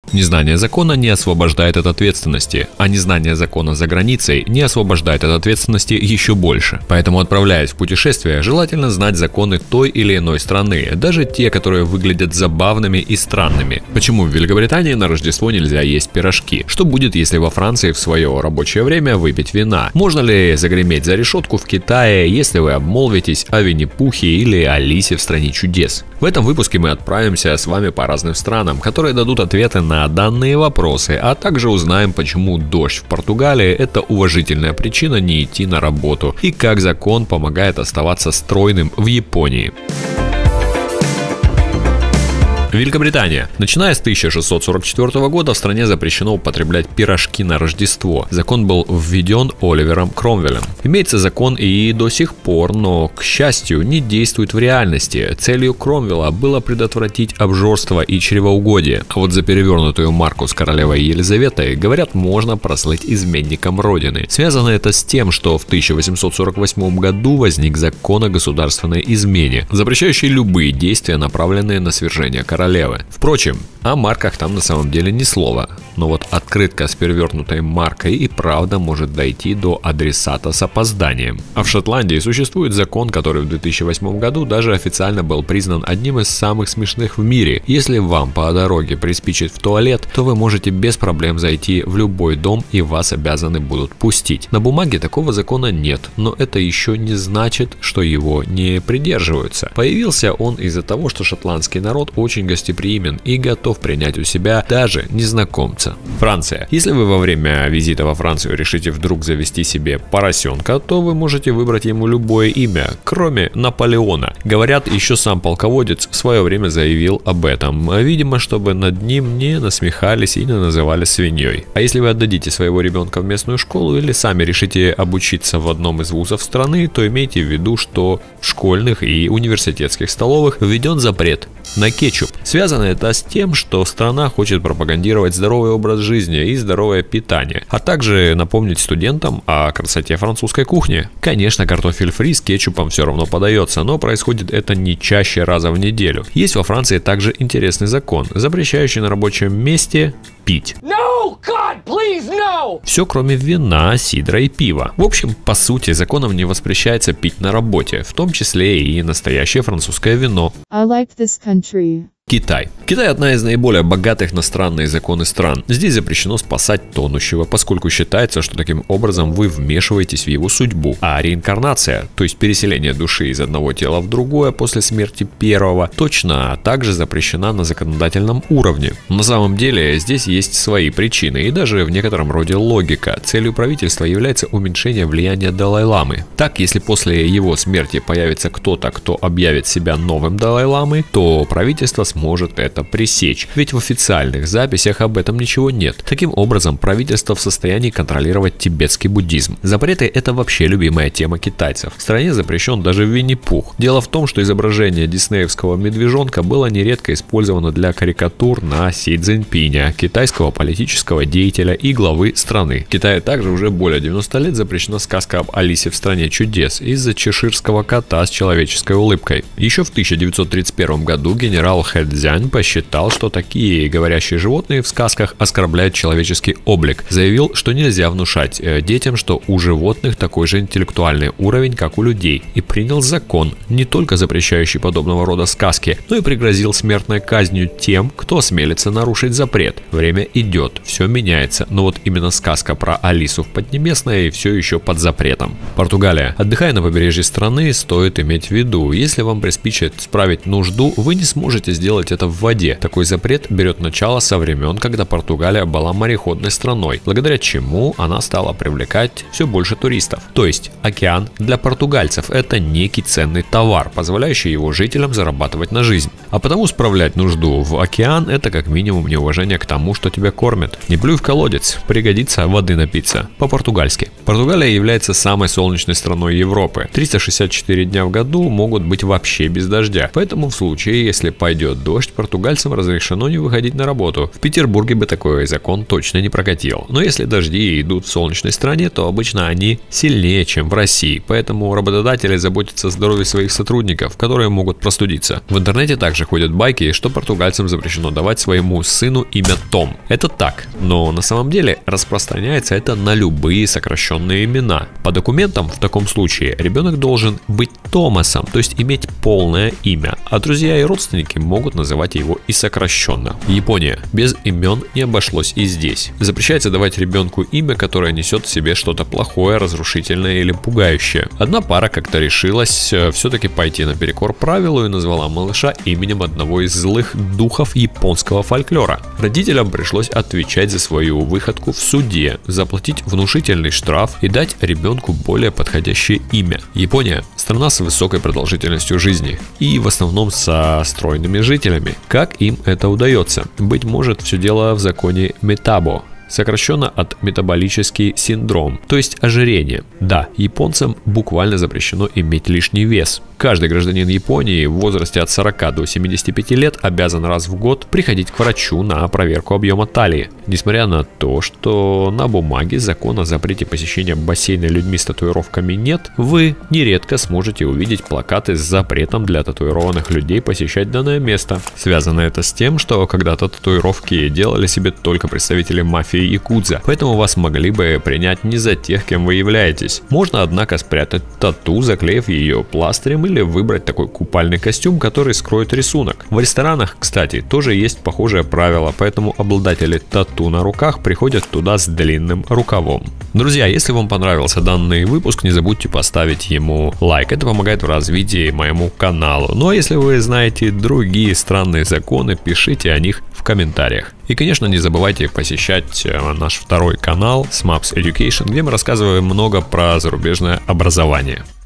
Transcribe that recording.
Незнание закона не освобождает от ответственности, а незнание закона за границей не освобождает от ответственности еще больше. Поэтому, отправляясь в путешествие, желательно знать законы той или иной страны, даже те, которые выглядят забавными и странными. Почему в Великобритании на Рождество нельзя есть пирожки? Что будет, если во Франции в свое рабочее время выпить вина? Можно ли загреметь за решетку в Китае, если вы обмолвитесь о Винни-Пухе или Алисе в стране чудес? В этом выпуске мы отправимся с вами по разным странам, которые дадут ответы на данные вопросы, а также узнаем, почему дождь в Португалии – это уважительная причина не идти на работу, и как закон помогает оставаться стройным в Японии. Великобритания. Начиная с 1644 года в стране запрещено употреблять пирожки на Рождество. Закон был введен Оливером Кромвелем. Имеется закон и до сих пор, но, к счастью, не действует в реальности. Целью Кромвеля было предотвратить обжорство и чревоугодие. А вот за перевернутую марку с королевой Елизаветой, говорят, можно прослыть изменником родины. Связано это с тем, что в 1848 году возник закон о государственной измене, запрещающий любые действия, направленные на свержение королевы. Впрочем, о марках там на самом деле ни слова. Но вот открытка с перевернутой маркой и правда может дойти до адресата с опозданием. А в Шотландии существует закон, который в 2008 году даже официально был признан одним из самых смешных в мире. Если вам по дороге приспичит в туалет, то вы можете без проблем зайти в любой дом и вас обязаны будут пустить. На бумаге такого закона нет, но это еще не значит, что его не придерживаются. Появился он из-за того, что шотландский народ очень гостеприимен и готов принять у себя даже незнакомца. Франция. Если вы во время визита во Францию решите вдруг завести себе поросенка, то вы можете выбрать ему любое имя, кроме Наполеона. Говорят, еще сам полководец в свое время заявил об этом, видимо, чтобы над ним не насмехались и не называли свиньей. А если вы отдадите своего ребенка в местную школу или сами решите обучиться в одном из вузов страны, то имейте в виду, что в школьных и университетских столовых введен запрет на кетчуп. Связано это с тем, что страна хочет пропагандировать здоровый образ жизни и здоровое питание, а также напомнить студентам о красоте французской кухни. Конечно, картофель фри с кетчупом все равно подается, но происходит это не чаще раза в неделю. Есть во Франции также интересный закон, запрещающий на рабочем месте пить. No, God, please, no! Все, кроме вина, сидра и пива. В общем, по сути, законом не воспрещается пить на работе, в том числе и настоящее французское вино. I like this country. Китай. Китай одна из наиболее богатых на странные законы стран. Здесь запрещено спасать тонущего, поскольку считается, что таким образом вы вмешиваетесь в его судьбу. А реинкарнация, то есть переселение души из одного тела в другое после смерти первого, точно также запрещена на законодательном уровне. На самом деле здесь есть свои причины и даже в некотором роде логика. Целью правительства является уменьшение влияния Далай-ламы. Так, если после его смерти появится кто-то, кто объявит себя новым Далай-ламой, то правительство сможет это пресечь, ведь в официальных записях об этом ничего нет. Таким образом, правительство в состоянии контролировать тибетский буддизм. Запреты – это вообще любимая тема китайцев. В стране запрещен даже Винни-Пух. Дело в том, что изображение диснеевского медвежонка было нередко использовано для карикатур на Си Цзиньпиня, китайского политического деятеля и главы страны. В Китае также уже более 90 лет запрещена сказка об Алисе в стране чудес из-за чеширского кота с человеческой улыбкой. Еще в 1931 году генерал Хэцзянь посчитал, что такие говорящие животные в сказках оскорбляют человеческий облик. Заявил, что нельзя внушать детям, что у животных такой же интеллектуальный уровень, как у людей. И принял закон, не только запрещающий подобного рода сказки, но и пригрозил смертной казнью тем, кто осмелится нарушить запрет. Время идет, все меняется, но вот именно сказка про Алису в Поднебесной все еще под запретом. Португалия. Отдыхая на побережье страны, стоит иметь в виду, если вам приспичит справить нужду, вы не сможете сделать это в воде. Такой запрет берет начало со времен, когда Португалия была мореходной страной, благодаря чему она стала привлекать все больше туристов. То есть океан для португальцев – это некий ценный товар, позволяющий его жителям зарабатывать на жизнь. А потому справлять нужду в океан – это как минимум неуважение к тому, что тебя кормят. Не плюй в колодец, пригодится воды напиться. По-португальски. Португалия является самой солнечной страной Европы. 364 дня в году могут быть вообще без дождя. Поэтому в случае, если пойдет дождь, португальцам разрешено не выходить на работу. В Петербурге бы такой закон точно не прокатил. Но если дожди идут в солнечной стране, то обычно они сильнее, чем в России. Поэтому работодатели заботятся о здоровье своих сотрудников, которые могут простудиться. В интернете также ходят байки, что португальцам запрещено давать своему сыну имя Том. Это так, но на самом деле распространяется это на любые сокращенные имена. По документам в таком случае ребенок должен быть Томасом, то есть иметь полное имя, а друзья и родственники могут называть его и сокращенно. Япония. Без имен не обошлось и здесь. Запрещается давать ребенку имя, которое несет в себе что-то плохое, разрушительное или пугающее. Одна пара как-то решилась все-таки пойти наперекор правилу и назвала малыша именем одного из злых духов японского фольклора. Родителям пришлось отвечать за свою выходку в суде, заплатить внушительный штраф и дать ребенку более подходящее имя. Япония – страна с высокой продолжительностью жизни и в основном со стройными жителями. Как им это удается? Быть может, все дело в законе Метабо, сокращенно от метаболический синдром, то есть ожирение. Да, японцам буквально запрещено иметь лишний вес. Каждый гражданин Японии в возрасте от 40 до 75 лет обязан раз в год приходить к врачу на проверку объема талии. Несмотря на то, что на бумаге закона о запрете посещения бассейна людьми с татуировками нет, вы нередко сможете увидеть плакаты с запретом для татуированных людей посещать данное место. Связано это с тем, что когда-то татуировки делали себе только представители мафии якудза, поэтому вас могли бы принять не за тех, кем вы являетесь. Можно, однако, спрятать тату, заклеив ее пластырем, или выбрать такой купальный костюм, который скроет рисунок. В ресторанах, кстати, тоже есть похожее правило, поэтому обладатели тату на руках приходят туда с длинным рукавом. Друзья, если вам понравился данный выпуск, не забудьте поставить ему лайк, это помогает в развитии моему каналу. Ну а если вы знаете другие странные законы, пишите о них в комментариях. И, конечно, не забывайте посещать наш второй канал SMAPS Education, где мы рассказываем много про зарубежное образование.